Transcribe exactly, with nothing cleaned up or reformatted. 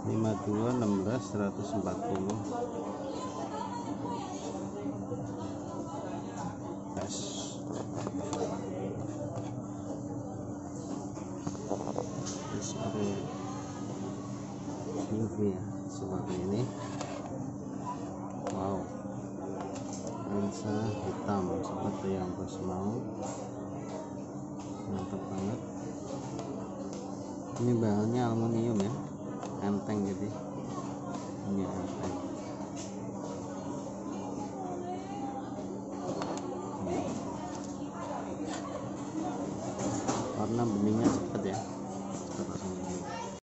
lima dua enam belas seratus empat puluh. Yes. Seperti ini ya, seperti ini. Wow, lensa hitam seperti yang bos mau, mantap banget. Ini bahannya aluminium ya, enteng jadi. Ini